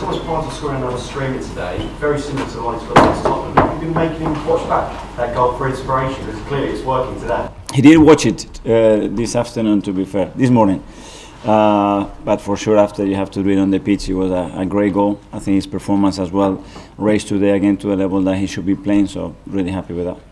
Thomas Partey scoring another streamer today, very similar to the one he's got against Tottenham. Have you been making him watch back that goal for inspiration? Because clearly it's working today. He did watch it this afternoon, to be fair, this morning. But for sure, after you have to do it on the pitch, it was a great goal. I think his performance as well raised today again to a level that he should be playing, so really happy with that.